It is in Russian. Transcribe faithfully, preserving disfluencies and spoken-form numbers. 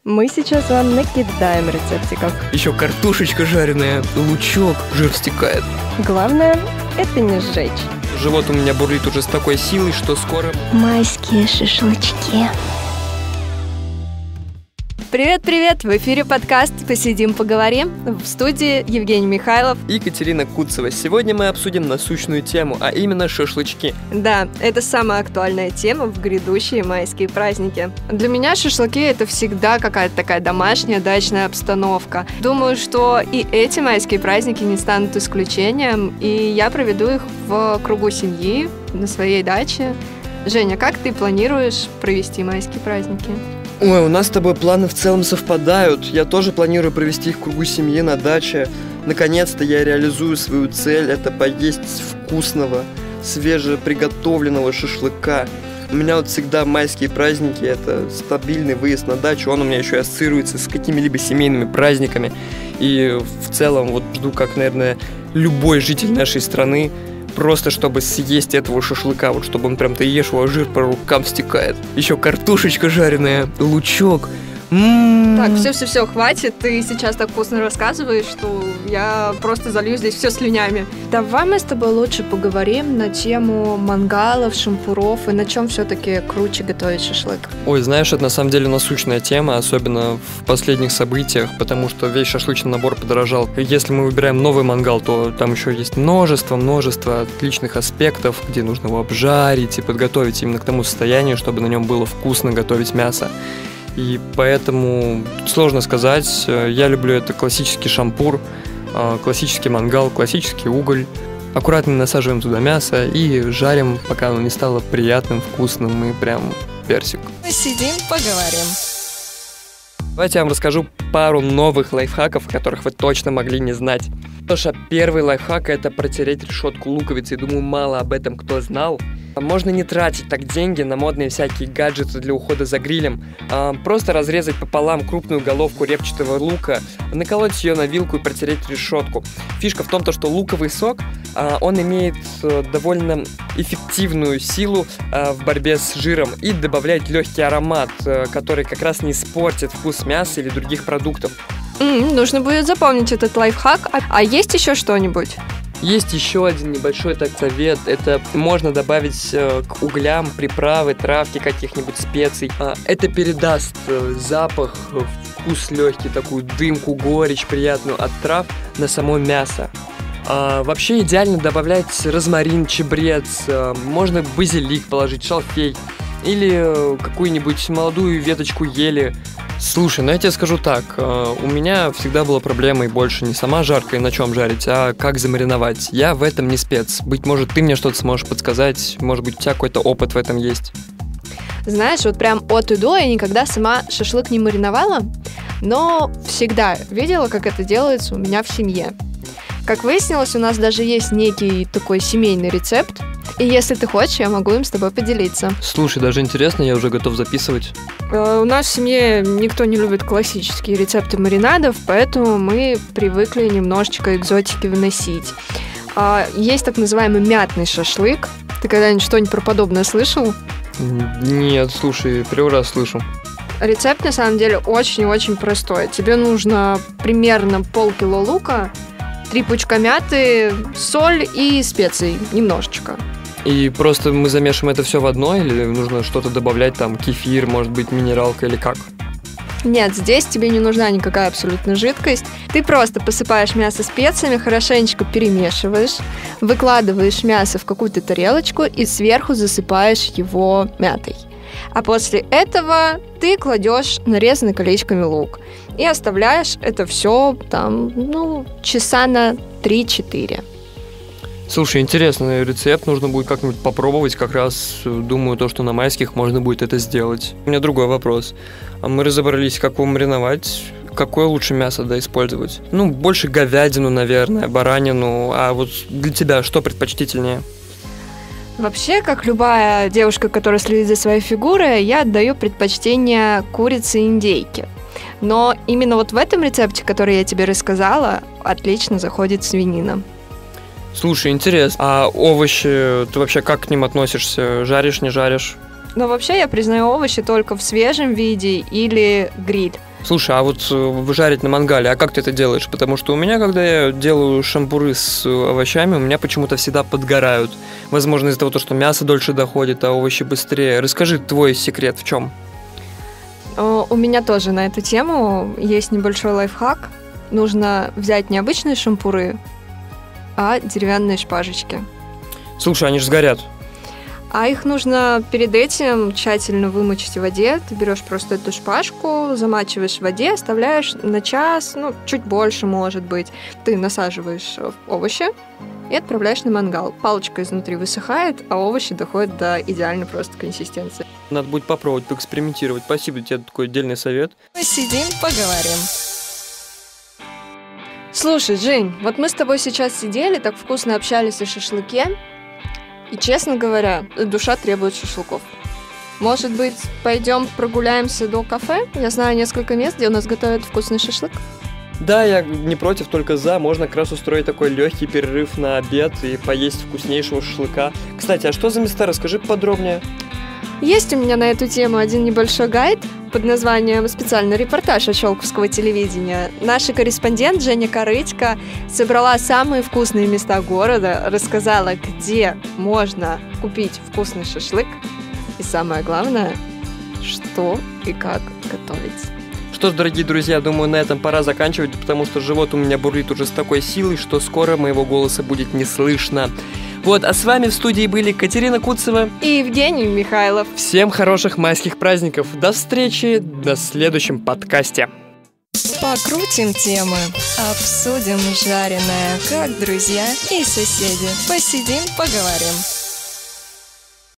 Мы сейчас вам накидаем рецептиков. Еще картошечка жареная, лучок, жир стекает. Главное, это не сжечь. Живот у меня бурлит уже с такой силой, что скоро... Майские шашлычки. Привет-привет! В эфире подкаст «Посидим, поговорим». В студии Евгений Михайлов и Катерина Куцева. Сегодня мы обсудим насущную тему, а именно шашлычки. Да, это самая актуальная тема в грядущие майские праздники. Для меня шашлыки — это всегда какая-то такая домашняя дачная обстановка. Думаю, что и эти майские праздники не станут исключением, и я проведу их в кругу семьи, на своей даче. Женя, как ты планируешь провести майские праздники? Ой, у нас с тобой планы в целом совпадают. Я тоже планирую провести их в кругу семьи на даче. Наконец-то я реализую свою цель. Это поесть вкусного, свежеприготовленного шашлыка. У меня вот всегда майские праздники — это стабильный выезд на дачу. Он у меня еще и ассоциируется с какими-либо семейными праздниками. И в целом вот жду, как, наверное, любой житель нашей страны, просто чтобы съесть этого шашлыка, вот чтобы он прям ты ешь его, а жир по рукам стекает. Еще картошечка жареная, лучок. М-м-м. Так, все-все-все, хватит. Ты сейчас так вкусно рассказываешь, что я просто залью здесь все слюнями. Давай мы с тобой лучше поговорим на тему мангалов, шампуров и на чем все-таки круче готовить шашлык. Ой, знаешь, это на самом деле насущная тема, особенно в последних событиях, потому что весь шашлычный набор подорожал. Если мы выбираем новый мангал, то там еще есть множество-множество отличных аспектов, где нужно его обжарить и подготовить именно к тому состоянию, чтобы на нем было вкусно готовить мясо. И поэтому сложно сказать. Я люблю это классический шампур, классический мангал, классический уголь. Аккуратно насаживаем туда мясо и жарим, пока оно не стало приятным, вкусным и прям персик. Сидим, поговорим. Давайте я вам расскажу пару новых лайфхаков, о которых вы точно могли не знать. Что ж, первый лайфхак — это протереть решетку луковицей. Думаю, мало об этом кто знал. Можно не тратить так деньги на модные всякие гаджеты для ухода за грилем. А, просто разрезать пополам крупную головку репчатого лука, наколоть ее на вилку и протереть решетку. Фишка в том, что луковый сок, а, он имеет довольно эффективную силу а, в борьбе с жиром и добавляет легкий аромат, а, который как раз не испортит вкус мяса или других продуктов. Mm, нужно будет запомнить этот лайфхак. А, а есть еще что-нибудь? Есть еще один небольшой так совет. Это можно добавить э, к углям приправы, травки, каких-нибудь специй. А, это передаст э, запах, вкус легкий, такую дымку, горечь приятную от трав на само мясо. А, вообще идеально добавлять розмарин, чабрец, э, можно базилик положить, шалфей или э, какую-нибудь молодую веточку ели. Слушай, ну я тебе скажу так, э, у меня всегда была проблема и больше не сама жарка и на чем жарить, а как замариновать. Я в этом не спец. Быть может, ты мне что-то сможешь подсказать, может быть, у тебя какой-то опыт в этом есть. Знаешь, вот прям от и до я никогда сама шашлык не мариновала, но всегда видела, как это делается у меня в семье. Как выяснилось, у нас даже есть некий такой семейный рецепт, и если ты хочешь, я могу им с тобой поделиться. Слушай, даже интересно, я уже готов записывать. Э, у нас в семье никто не любит классические рецепты маринадов, поэтому мы привыкли немножечко экзотики вносить. Э, есть так называемый мятный шашлык. Ты когда-нибудь что-нибудь про подобное слышал? Нет, слушай, первый раз слышу. Рецепт на самом деле очень-очень простой. Тебе нужно примерно полкило лука, три пучка мяты, соль и специй немножечко. И просто мы замешиваем это все в одно, или нужно что-то добавлять, там, кефир, может быть, минералка или как? Нет, здесь тебе не нужна никакая абсолютно жидкость. Ты просто посыпаешь мясо специями, хорошенечко перемешиваешь, выкладываешь мясо в какую-то тарелочку и сверху засыпаешь его мятой. А после этого ты кладешь нарезанный колечками лук и оставляешь это все там, ну, часа на три-четыре. Слушай, интересный рецепт, нужно будет как-нибудь попробовать, как раз думаю, то, что на майских можно будет это сделать. У меня другой вопрос. Мы разобрались, как его мариновать, какое лучше мясо, да, использовать? Ну, больше говядину, наверное, баранину, а вот для тебя что предпочтительнее? Вообще, как любая девушка, которая следит за своей фигурой, я отдаю предпочтение курице и индейке. Но именно вот в этом рецепте, который я тебе рассказала, отлично заходит свинина. Слушай, интересно, а овощи, ты вообще как к ним относишься? Жаришь, не жаришь? Но вообще я признаю овощи только в свежем виде или гриль. Слушай, а вот э, жарить на мангале, а как ты это делаешь? Потому что у меня, когда я делаю шампуры с овощами, у меня почему-то всегда подгорают. Возможно, из-за того, что мясо дольше доходит, а овощи быстрее. Расскажи, твой секрет в чем? У меня тоже на эту тему есть небольшой лайфхак. Нужно взять не обычные шампуры, а деревянные шпажечки. Слушай, они же сгорят. А их нужно перед этим тщательно вымочить в воде. Ты берешь просто эту шпажку, замачиваешь в воде, оставляешь на час, ну, чуть больше, может быть. Ты насаживаешь овощи и отправляешь на мангал. Палочка изнутри высыхает, а овощи доходят до идеальной просто консистенции. Надо будет попробовать, поэкспериментировать. Спасибо тебе, такой отдельный совет. Посидим, поговорим. Слушай, Жень, вот мы с тобой сейчас сидели, так вкусно общались о шашлыке. И, честно говоря, душа требует шашлыков. Может быть, пойдем прогуляемся до кафе? Я знаю несколько мест, где у нас готовят вкусный шашлык. Да, я не против, только за. Можно как раз устроить такой легкий перерыв на обед и поесть вкуснейшего шашлыка. Кстати, а что за места? Расскажи подробнее. Есть у меня на эту тему один небольшой гайд под названием «Специальный репортаж от Щелковского телевидения». Наша корреспондент Женя Корытько собрала самые вкусные места города, рассказала, где можно купить вкусный шашлык и, самое главное, что и как готовить. Что ж, дорогие друзья, думаю, на этом пора заканчивать, потому что живот у меня бурлит уже с такой силой, что скоро моего голоса будет не слышно. Вот, а с вами в студии были Катерина Куцева и Евгений Михайлов. Всем хороших майских праздников. До встречи, до следующем подкасте. Покрутим темы, обсудим жареное, как друзья и соседи. Посидим, поговорим.